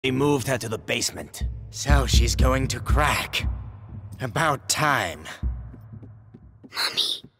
They moved her to the basement. So she's going to crack. About time. Mommy.